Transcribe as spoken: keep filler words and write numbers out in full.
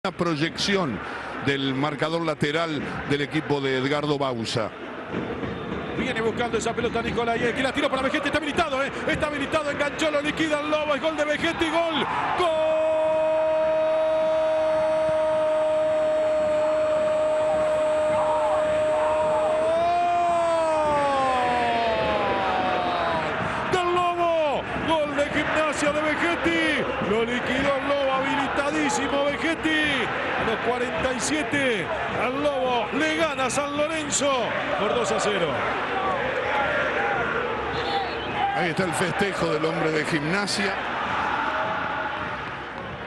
Una proyección del marcador lateral del equipo de Edgardo Bauza. Viene buscando esa pelota Nicolai, que la tiró para Vegetti, está habilitado, ¿eh? Está habilitado, enganchó, lo liquida el Lobo, es gol de Vegetti, gol, gol. Del Lobo, gol de Gimnasia de Vegetti, lo liquidó el Lobo, habilitadísimo Vegetti. A los cuarenta y siete al Lobo le gana San Lorenzo por dos a cero. Ahí está el festejo del hombre de Gimnasia.